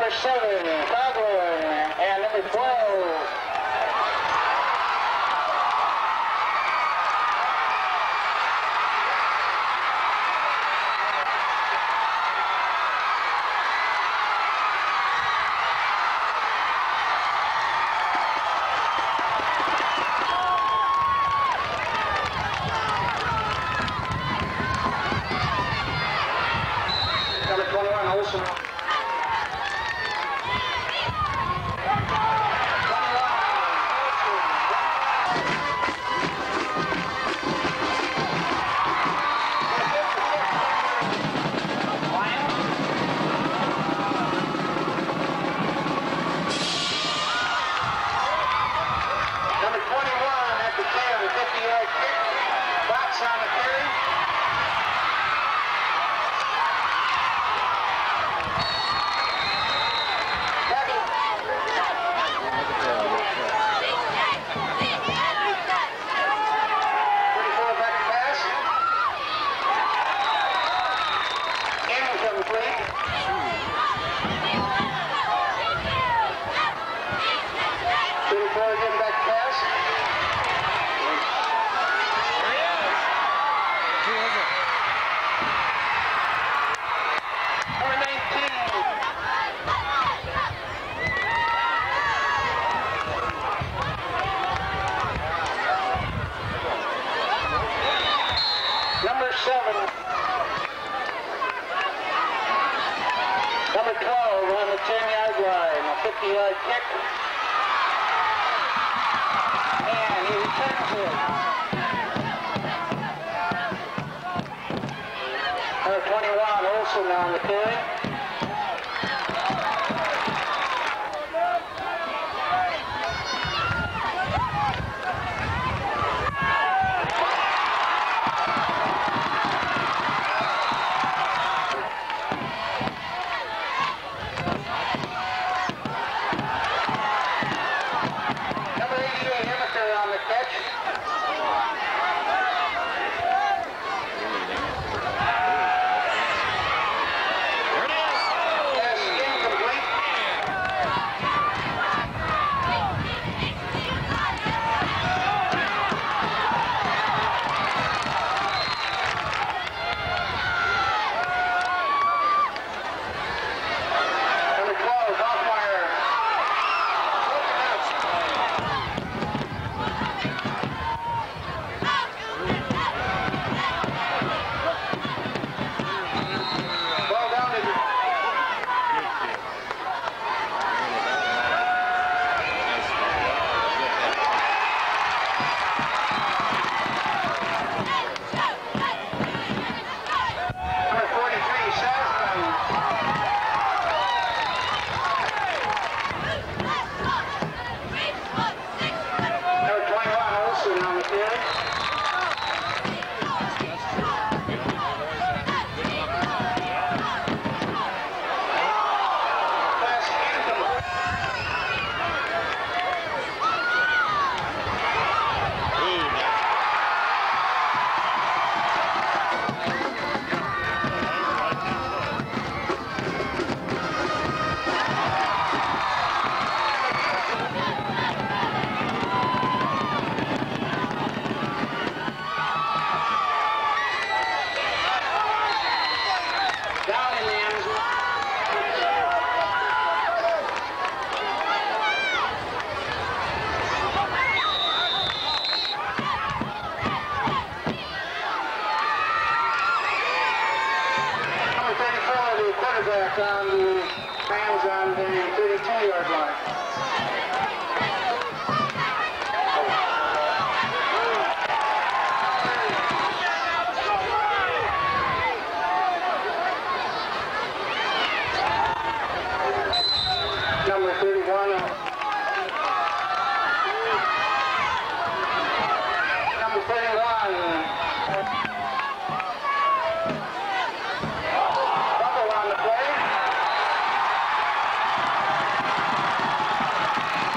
number 7, Coghlan, and number 12. Number 21, Olsen. Number 12 on the 10-yard line, a 50-yard kick. And he returns it. Number 21, Olsen on the carry. On the fans on the 32-yard line. Number 31. Number 31. Bubble on the play.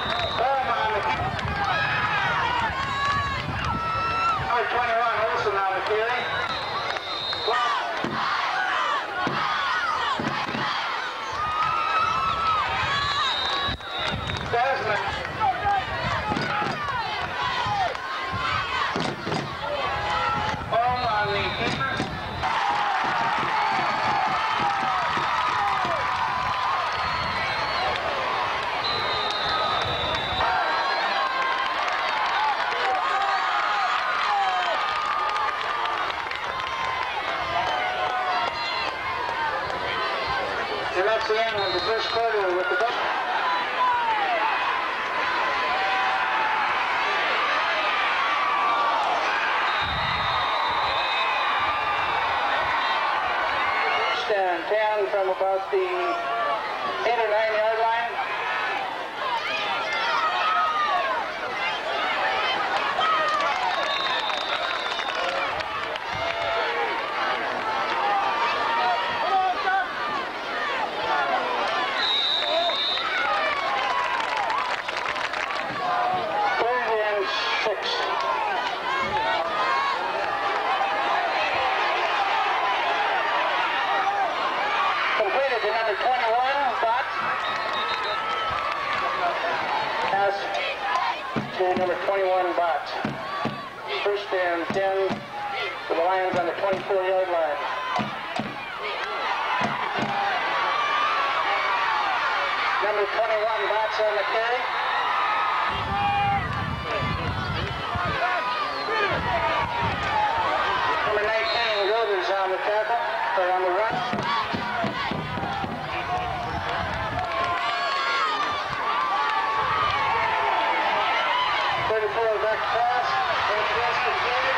Number 21, Olsen on the carry. Desmond. Home on the keeper. And that's the end of the first quarter with the ball. And 10 from about the 8 or 9 yard line. Completed to number 21, Bot. Pass to number 21, Bot. First and 10 for the Lions on the 24-yard line. Number 21, Bot's on the carry. Number 19, Gilders on the tackle, or on the run. 34 back pass, and just the game.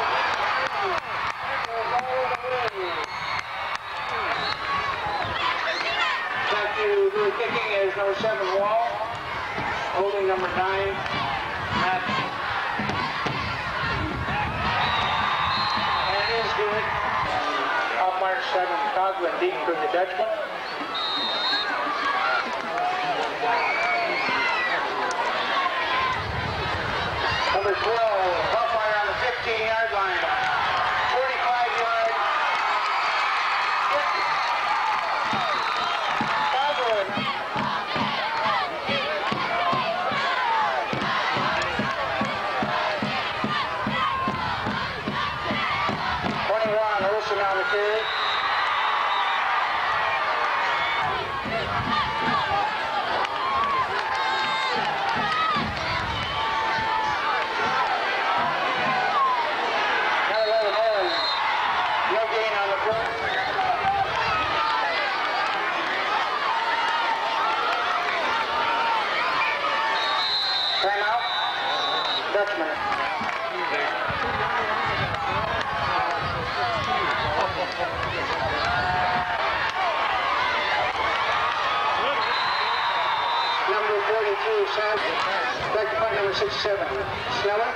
Back to do kicking is number 7, Wall. Holding number 9, Matt. And it is good. Off mark 7, Coughlin deep for the Dutchman. Number 12, Buffire on the 15-yard line. 45-yard. Coughlin. 21, Olsen on the carry. Dutchman. Number 42, Sam. Back to point number 67. Sneller.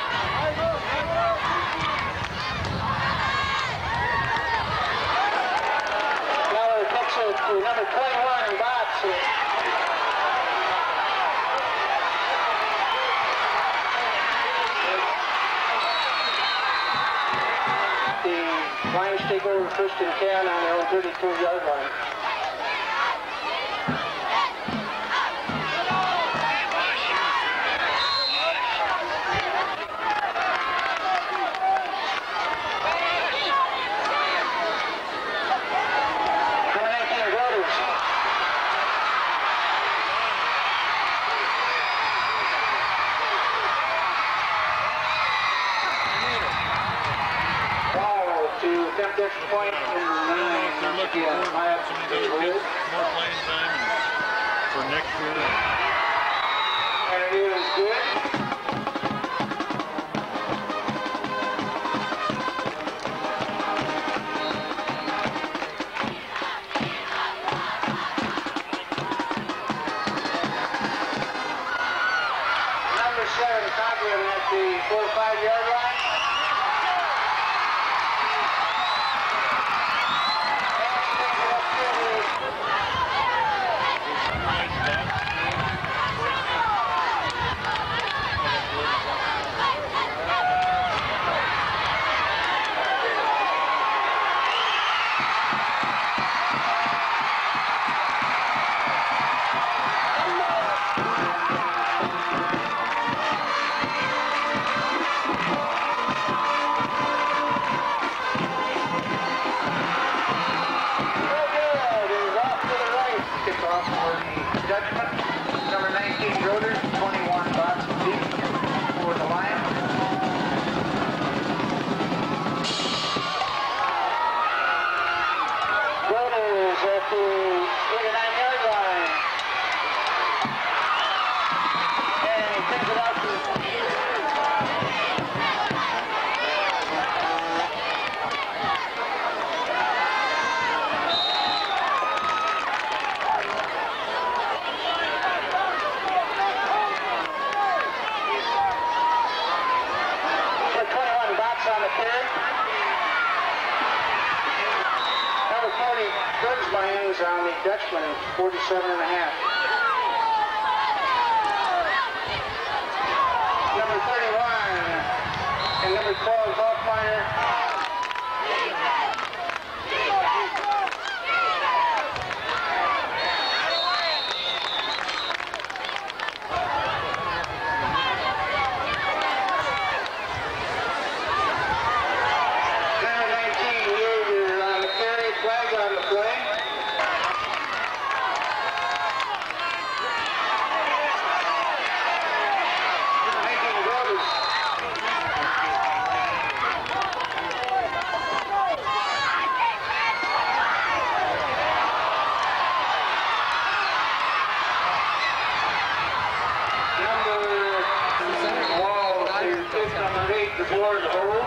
Sneller kicks it to number 21, Bots. Lions take over first and 10 on their own 32-yard line. Number 19, Gilders. To attempt extra point in the they're looking for more playing time for next year. And it is good. Number 7, Coughlin at the 4 or 5-yard line. Dutchman, 47.5. Number 31 and number 12, Hoffmeyer. The board holds.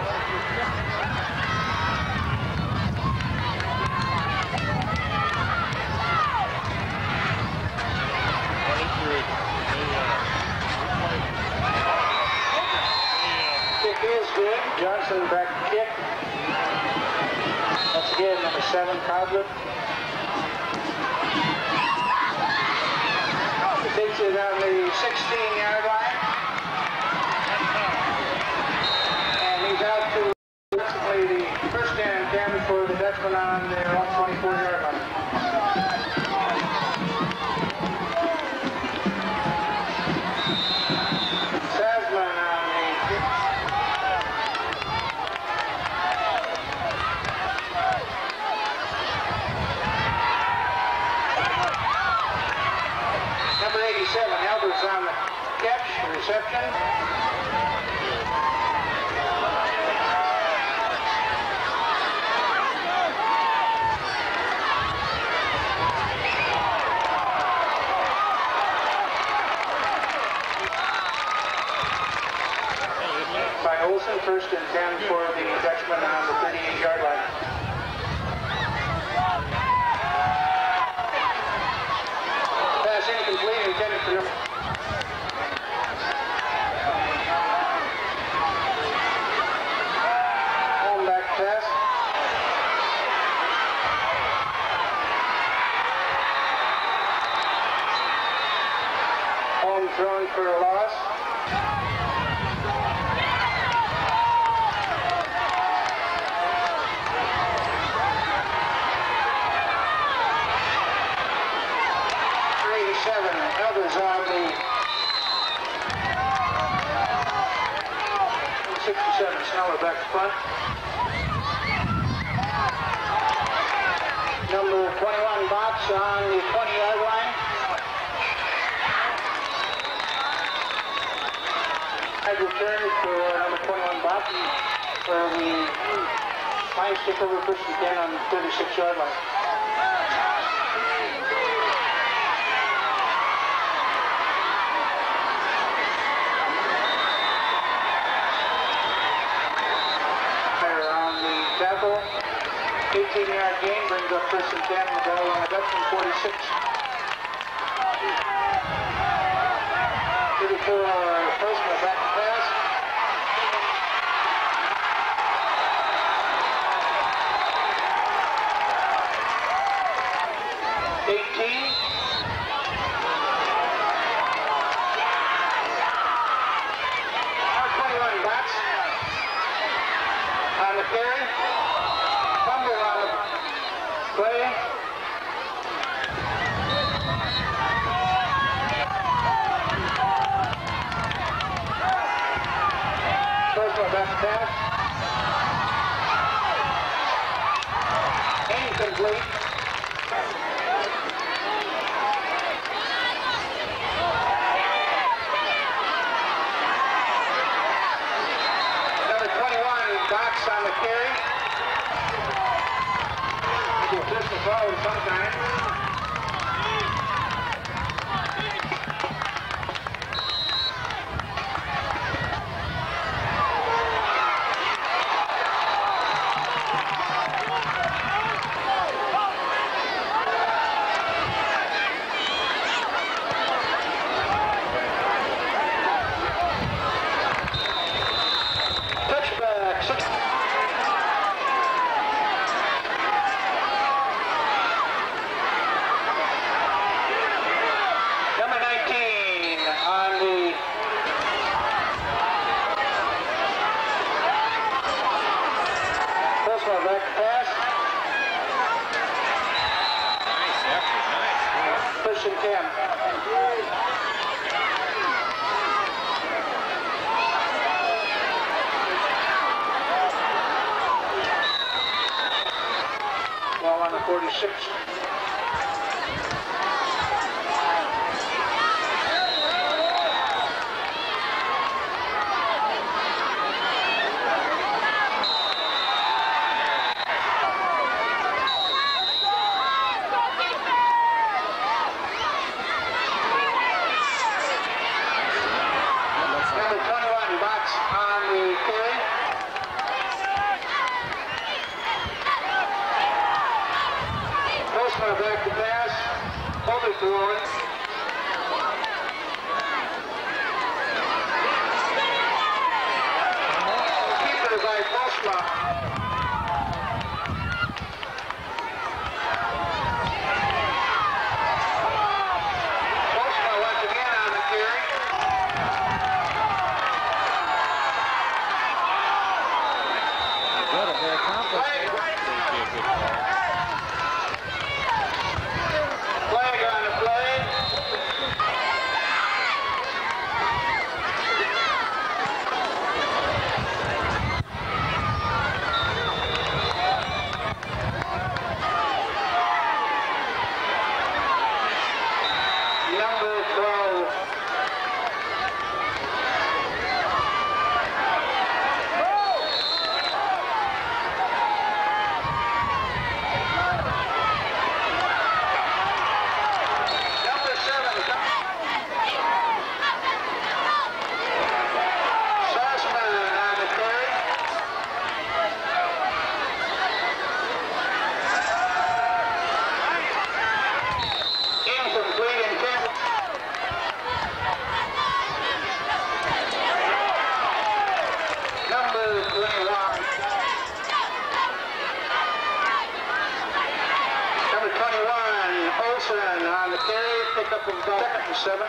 Kick is good. Johnson back kick. That's good. Number 7, Codlet. Takes it on the 16-yard line. He's out to basically the first and 10 for the Dutchman on their own 24-yard line. Sasman on the number 87, Elders on the catch, reception. By Olsen, first and 10 for the Dutchman on the 38-yard line. Pass incomplete, intended for number. Home back pass. Home thrown for a loss. Elders on the 67, Sneller back to front. Number 21, Box on the 20-yard line. I'd return for number 21, Box for the line stick over first and 10 on the 36-yard line. Tackle, 18-yard gain, brings up first and 10, the ball on the Dutchman, 46. 34, Postman back to pass. On the carry, fumble on the play. First one back to pass. Incomplete. Box on the carry. He'll twist the forward sometime. 6. Number 21, box on the carry. Postman back to pass. Hold it to one. Keeper by Postman. Postman once again on the carry. Good, a very accomplished. Flag on the play. Number 12. Number 7. Sussman on the carry. Incomplete intent. Number 21. Number 21, Olsen on the carry. Pick up of 2nd and 7.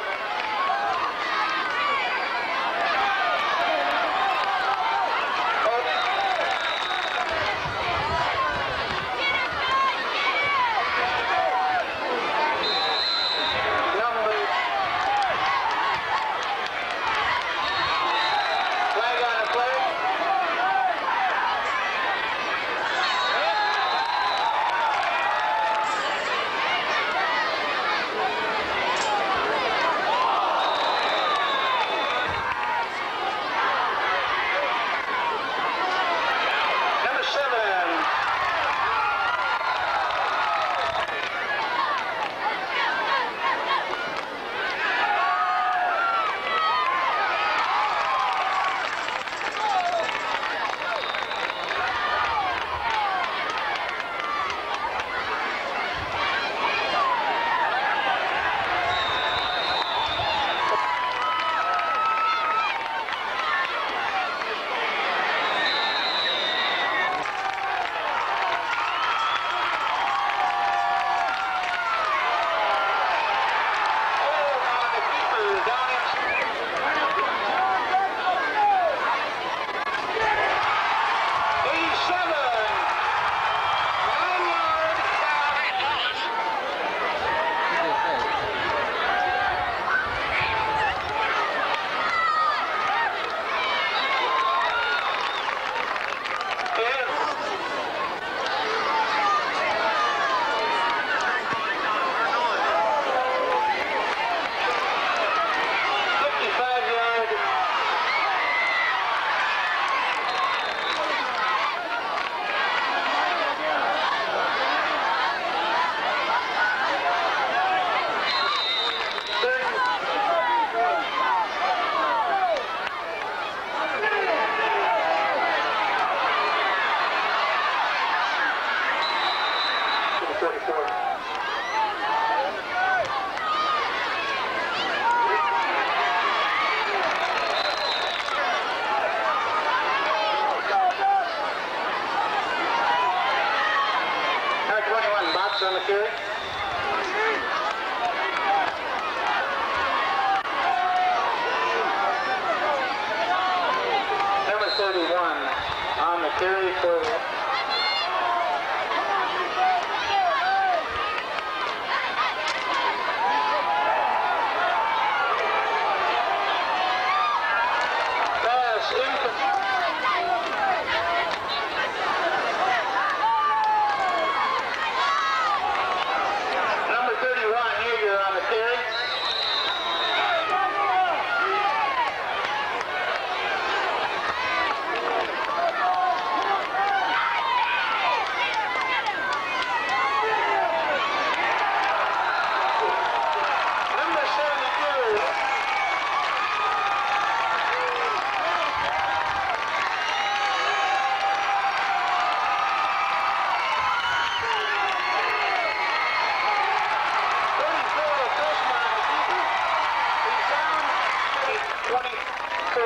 Flag on the play. Number 7. On the carry. Number 31 on the carry for pass incomplete.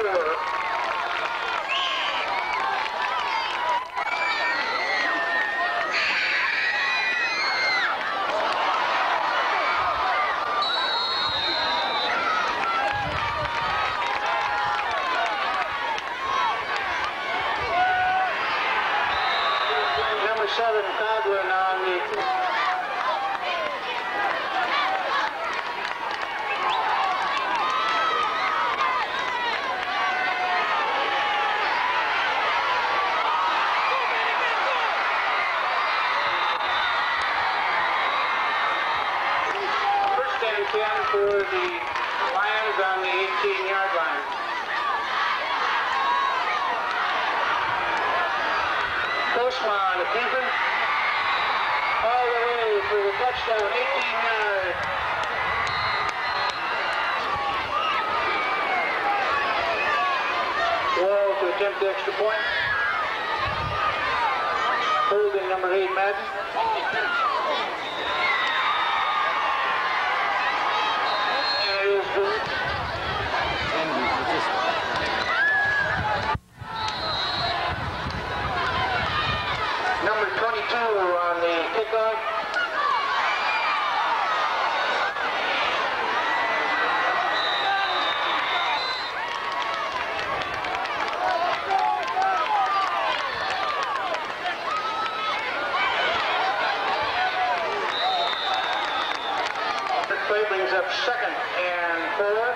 24. Number 7, Coughlin on the first and 10 for the Lions on the 18-yard line. Postma, the keeper, all the way for the touchdown, 18 yards. Wall to attempt the extra point. Holding number 8, Madden. And it is good. Number 22 on the kickoff. This play brings up 2nd and 4.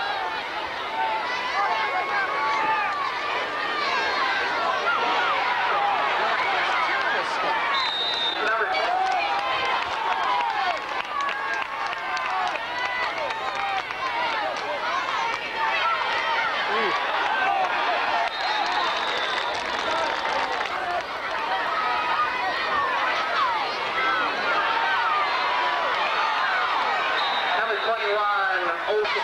Number 21, Ocean.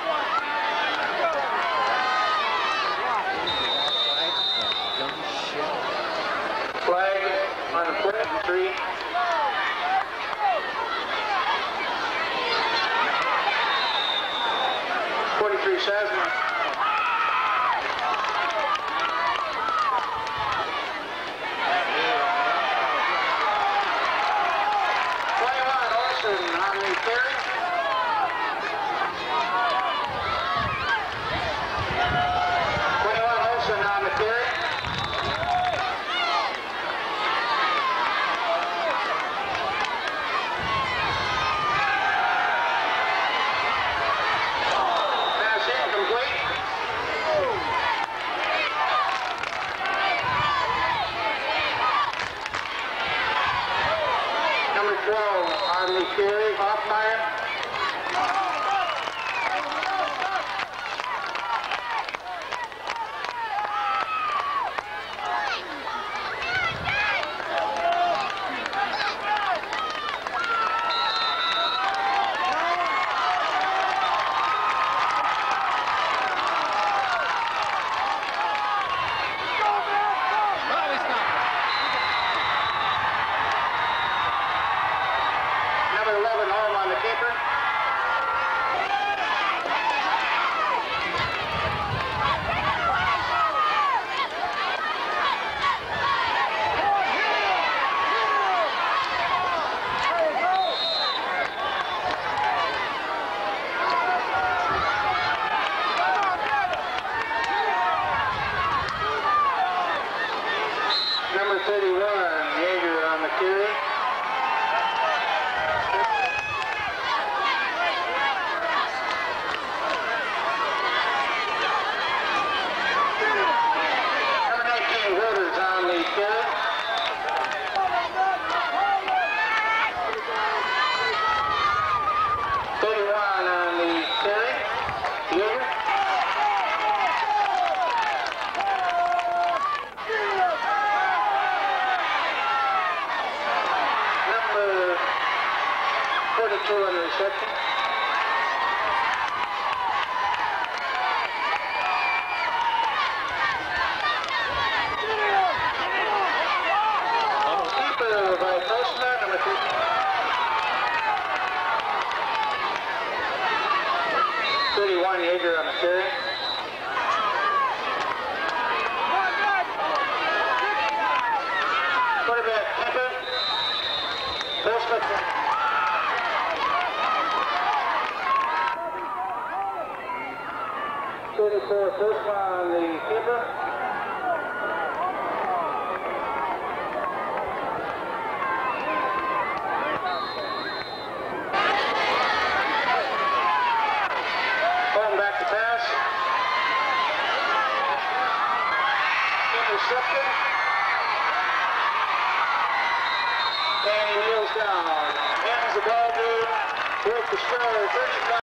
Flag on the play, 3. Sasma. 21, Olsen on the carry. 21, Olsen on the carry. Number 12 on the carry, Hoffmeyer. Number 11, Holm on the keeper. Number 31, Yeager on the carry. Number 19, Wooders on the carry. On the carry, Yeager. Number 42 on the reception. Keeper by Postman, number 2. Yeager on the carry. Wilson. 34, first one on the keeper. Holding back the pass. Intercepted. And he kneels down. Ends the ball game with the score 35.